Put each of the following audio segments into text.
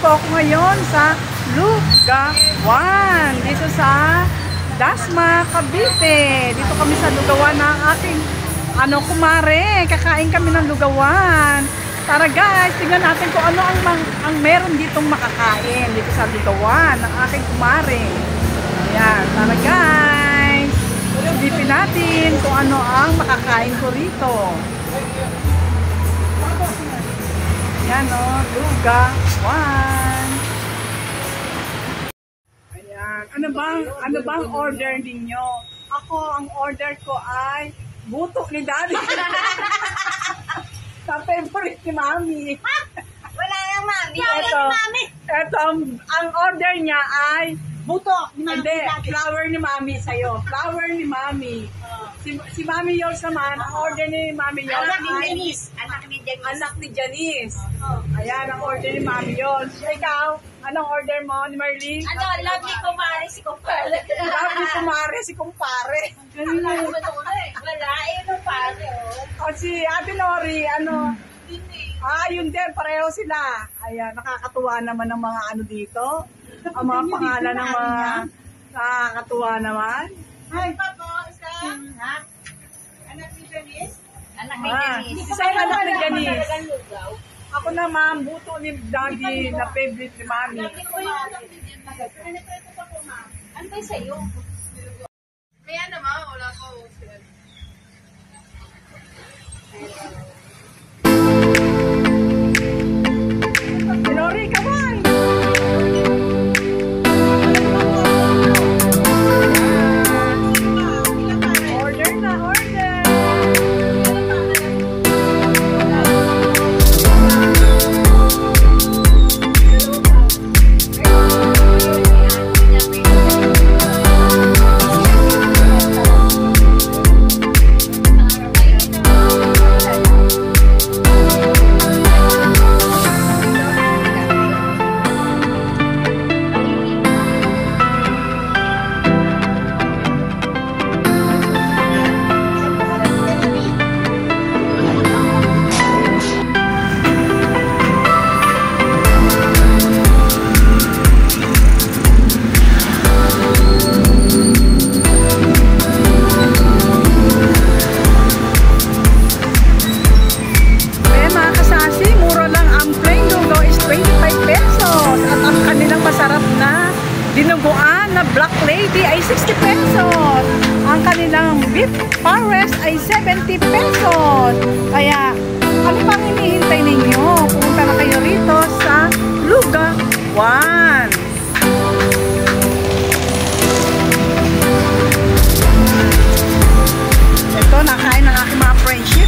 po ako ngayon sa Lugawan, dito sa Dasma, Cavite. Dito kami sa Lugawan ng aking kumare. Kakain kami ng lugawan. Tara guys, tingnan natin kung ano ang meron ditong makakain dito sa Lugawan ng aking kumare. Ayan, tara guys. Silipin natin kung ano ang makakain ko rito. Ayan o, Lugawan. Ayan, ano bang order ninyo? Ako, ang order ko ay buto ni Daddy. Sa favorite ni Mami. Wala yung Mami. Ito, ang order niya ay Buto ni Mami. hindi, flower ni Mami sa'yo. Flower ni Mami. Si Mami Yours naman, ang order ni Mami Yours Anak ni ay Janice. anak ni Janice. Ayan, ang order ni Mami Yours. Ikaw, anong order mo ni Marlene? Love ni Kumare si Kumpare. Love ni Kumare, si Kumpare. Wala, yun ang pare. O si Ate Lori, yun din, pareho sila. Ayan, nakakatuwa naman ang mga dito. Ang mga pangalan ng mga nakakatuwa naman. Ay, Papo, isa. Anak ni Janice? Anak ni Janice. Isa yung anak ni Janice. Ako naman, buto ni Daddy na favorite ni Mami. Ano ba sa'yo? Kaya naman, wala ko. Lori, come on! Order na, order! Dinuguan na Black Lady ay 60 pesos. Ang kanilang beef pares ay 70 pesos. Kaya, ano pang hinihintay ninyo? Pumunta na kayo rito sa Lugawan. Ito, nakain ng aking mga friendship.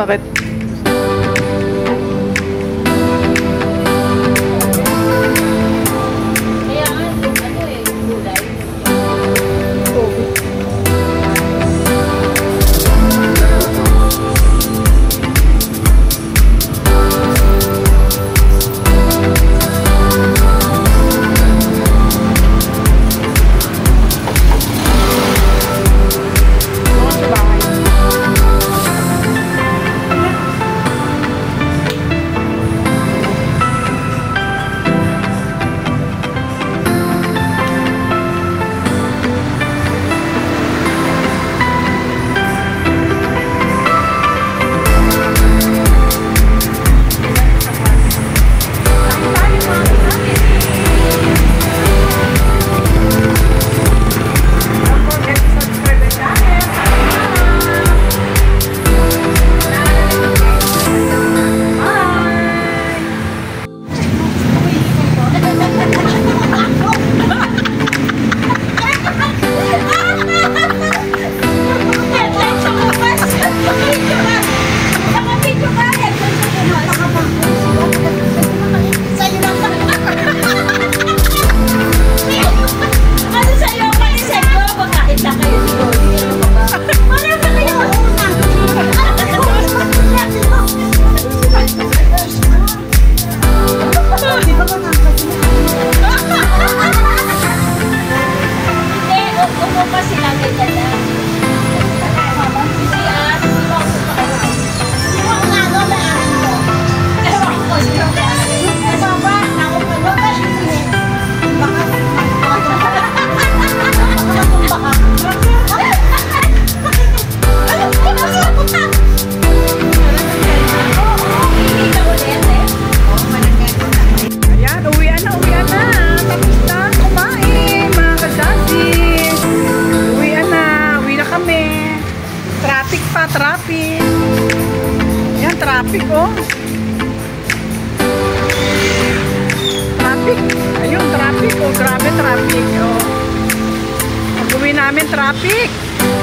Bakit? Kaya nga, ano eh, gulay. Traffic. Yan, traffic, oh. Traffic. Ayun, traffic, oh. Grabe, traffic, oh. Pag-uwi namin, traffic.